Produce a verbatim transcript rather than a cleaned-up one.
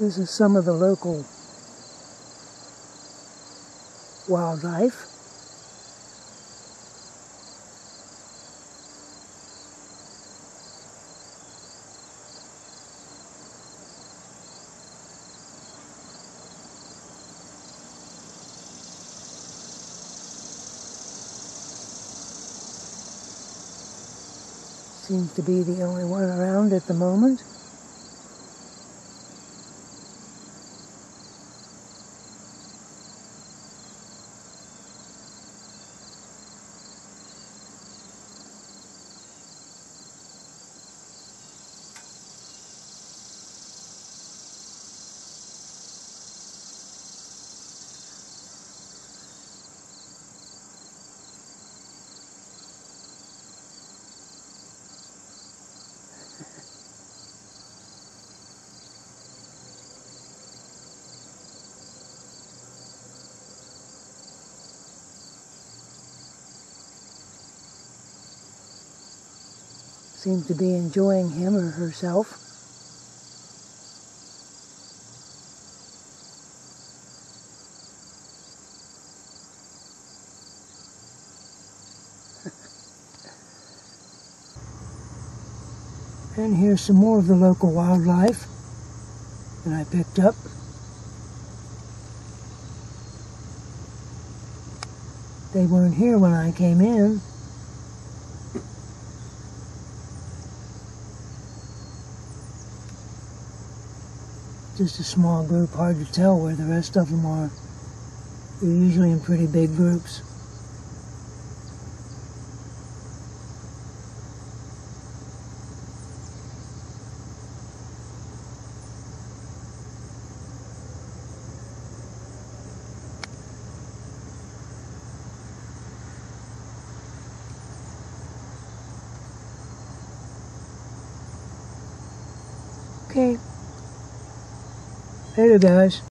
This is some of the local wildlife. Seems to be the only one around at the moment. Seems to be enjoying him or herself. And here's some more of the local wildlife that I picked up. They weren't here when I came in. Just a small group, hard to tell where the rest of them are. They're usually in pretty big groups. Okay. Later, guys.